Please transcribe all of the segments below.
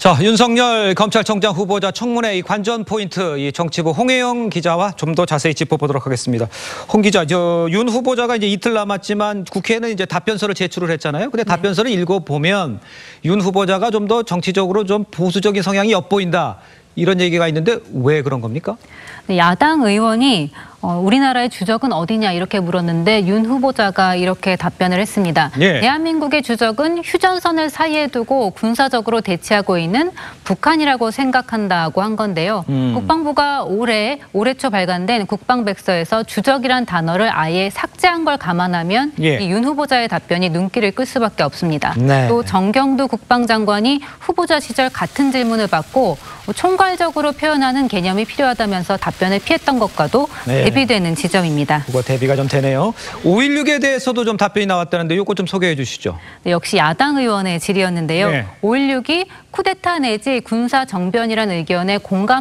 자, 윤석열 검찰총장 후보자 청문회 이 관전 포인트 이 정치부 홍혜영 기자와 좀 더 자세히 짚어보도록 하겠습니다. 홍 기자, 윤 후보자가 이제 이틀 남았지만 국회에는 이제 답변서를 제출을 했잖아요. 근데 답변서를 읽어보면 윤 후보자가 좀 더 정치적으로 좀 보수적인 성향이 엿보인다. 이런 얘기가 있는데 왜 그런 겁니까? 네, 야당 의원이 우리나라의 주적은 어디냐 이렇게 물었는데 윤 후보자가 이렇게 답변을 했습니다. 예. 대한민국의 주적은 휴전선을 사이에 두고 군사적으로 대치하고 있는 북한이라고 생각한다고 한 건데요. 국방부가 올해 초 발간된 국방백서에서 주적이란 단어를 아예 삭제한 걸 감안하면 예. 이 윤 후보자의 답변이 눈길을 끌 수밖에 없습니다. 네. 또 정경두 국방장관이 후보자 시절 같은 질문을 받고 총괄적으로 표현하는 개념이 필요하다면서 답변을 피했던 것과도 대비되는 지점입니다. 그거 대비가 좀 되네요. 5.16에 대해서도 좀 답변이 나왔다는데 이거 좀 소개해 주시죠. 네, 역시 야당 의원의 질의였는데요. 네. 5.16이 쿠데타 내지 군사 정변이라는 의견에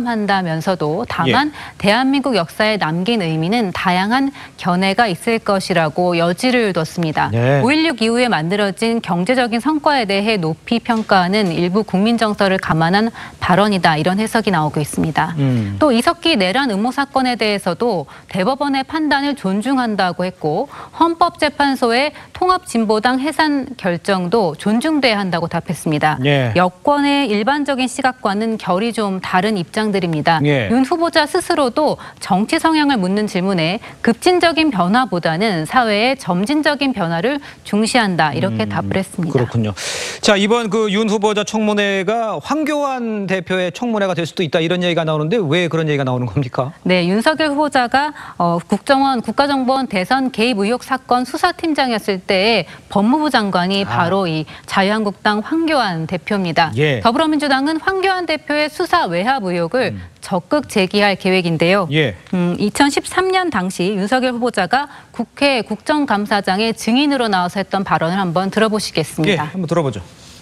공감한다면서도 다만 대한민국 역사에 남긴 의미는 다양한 견해가 있을 것이라고 여지를 뒀습니다. 5.16 이후에 만들어진 경제적인 성과에 대해 높이 평가하는 일부 국민 정서를 감안한 발언이다. 이런 해석이 나오고 있습니다. 또 이석기 내란 음모 사건에 대해서도 대법원의 판단을 존중한다고 했고 헌법재판소의 통합진보당 해산 결정도 존중돼야 한다고 답했습니다. 여권의 일반적인 시각과는 결이 좀 다른 입장들입니다. 윤 후보자 스스로도 정치 성향을 묻는 질문에 급진적인 변화보다는 사회의 점진적인 변화를 중시한다. 이렇게 답을 했습니다. 그렇군요. 자, 이번 그 윤 후보자 청문회가 황교안 대표의 청문회가 될 수도 있다. 이런 얘기가 나오는데 왜 그런 얘기가 나오는 겁니까? 네, 윤석열 후보자가 국정원 국가정보원 대선 개입 의혹 사건 수사팀장이었을 때 법무부 장관이 바로 이 자유한국당 황교안 대표입니다. 더불어민주당은 황교안 대표의 수사 외압 의혹을 적극 제기할 계획인데요. 2013년 당시 윤석열 후보자가 국회 국정감사장의 증인으로 나와서 했던 발언을 한번 들어보시겠습니다. 한번 들어보죠.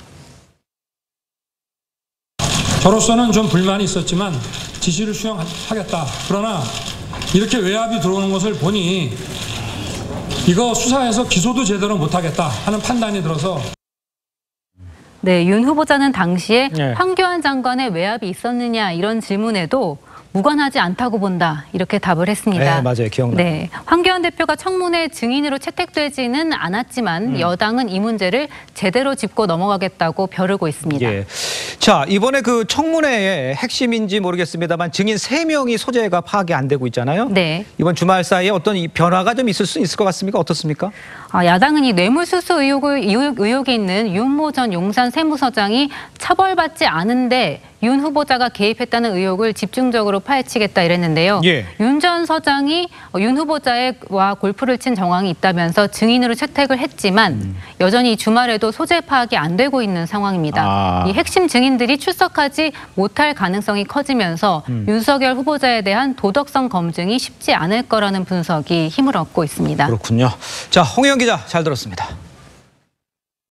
저로서는 좀 불만이 있었지만 지시를 수용하겠다. 그러나 이렇게 외압이 들어오는 것을 보니 이거 수사해서 기소도 제대로 못하겠다 하는 판단이 들어서 네, 윤 후보자는 당시에 황교안 장관의 외압이 있었느냐 이런 질문에도 무관하지 않다고 본다 이렇게 답을 했습니다. 네, 맞아요. 기억나요. 네, 황교안 대표가 청문회 증인으로 채택되지는 않았지만 여당은 이 문제를 제대로 짚고 넘어가겠다고 벼르고 있습니다. 자, 이번에 그 청문회의 핵심인지 모르겠습니다만 증인 3명이 소재가 파악이 안 되고 있잖아요. 이번 주말 사이에 어떤 변화가 좀 있을 수 있을 것 같습니까? 어떻습니까? 야당은 이 뇌물수수 의혹이 있는 윤모 전 용산 세무서장이 처벌받지 않은데 윤 후보자가 개입했다는 의혹을 집중적으로 파헤치겠다 이랬는데요. 윤 전 서장이 윤 후보자와 골프를 친 정황이 있다면서 증인으로 채택을 했지만 여전히 주말에도 소재 파악이 안 되고 있는 상황입니다. 이 핵심 증인들이 출석하지 못할 가능성이 커지면서 윤석열 후보자에 대한 도덕성 검증이 쉽지 않을 거라는 분석이 힘을 얻고 있습니다. 그렇군요. 자, 홍혜영 기자 잘 들었습니다.